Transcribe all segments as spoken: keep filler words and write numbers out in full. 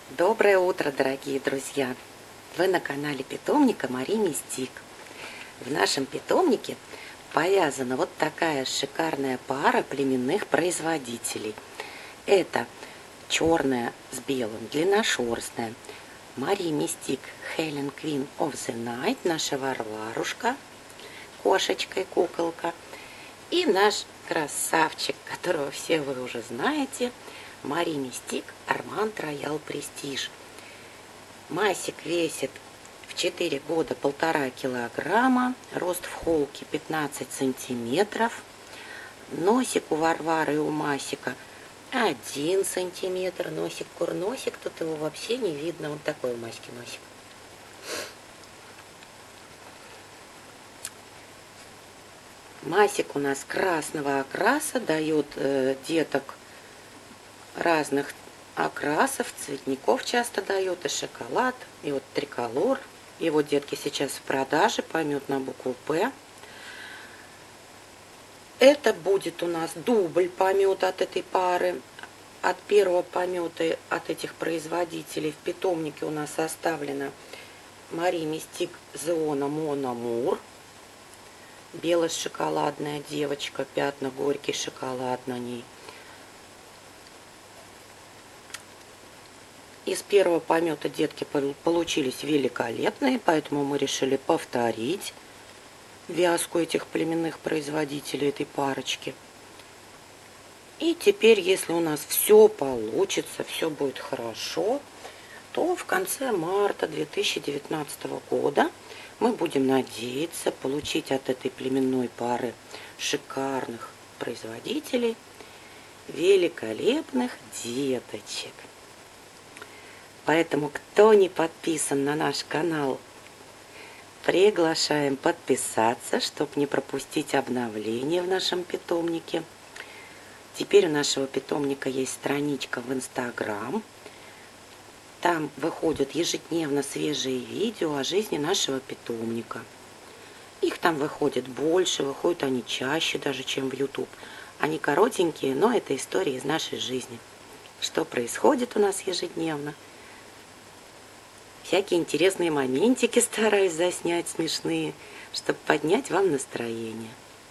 Доброе утро, дорогие друзья! Вы на канале питомника Мари Мистик. В нашем питомнике повязана вот такая шикарная пара племенных производителей. Это черная с белым, длинношерстная Мари Мистик Helen Queen of the Night, наша Варварушка, кошечка и куколка, и наш красавчик, которого все вы уже знаете, Мари Мистик Арманд Роял Престиж. Масик весит в четыре года полтора килограмма, рост в холке пятнадцать сантиметров, носик у Варвары и у Масика один сантиметр, носик курносик, тут его вообще не видно, вот такой у Маськи носик. Масик у нас красного окраса, дает э, деток разных окрасов, цветников часто дает, и шоколад, и вот триколор. Его детки сейчас в продаже, помет на букву П. Это будет у нас дубль помета от этой пары. От первого помета от этих производителей в питомнике у нас оставлена Мари Мистик Зеона Мона Мур. Бело-шоколадная девочка, пятна горький шоколад на ней. Из первого помета детки получились великолепные, поэтому мы решили повторить вязку этих племенных производителей этой парочки. И теперь, если у нас все получится, все будет хорошо, то в конце марта две тысячи девятнадцатого года мы будем надеяться получить от этой племенной пары шикарных производителей великолепных деточек. Поэтому, кто не подписан на наш канал, приглашаем подписаться, чтобы не пропустить обновления в нашем питомнике. Теперь у нашего питомника есть страничка в Инстаграм. Там выходят ежедневно свежие видео о жизни нашего питомника. Их там выходит больше, выходят они чаще даже, чем в YouTube. Они коротенькие, но это истории из нашей жизни. Что происходит у нас ежедневно. Всякие интересные моментики стараюсь заснять, смешные, чтобы поднять вам настроение.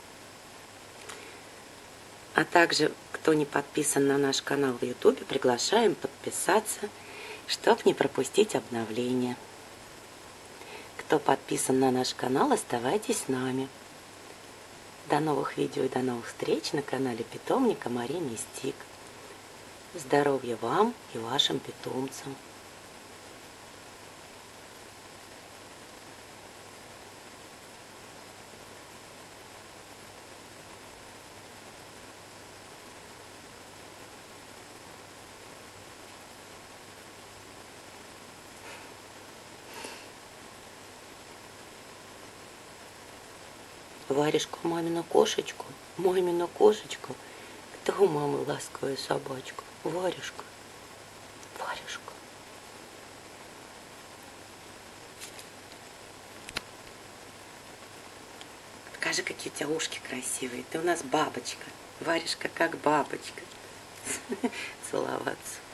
А также, кто не подписан на наш канал в YouTube, приглашаем подписаться, чтобы не пропустить обновления. Кто подписан на наш канал, оставайтесь с нами. До новых видео и до новых встреч на канале питомника Мари Мистик. Здоровья вам и вашим питомцам! Варежку, мамину кошечку, мамину кошечку. Кто у мамы ласковая собачка? Варежка, Варежка. Покажи, какие у тебя ушки красивые. Ты у нас бабочка. Варежка как бабочка. Целоваться.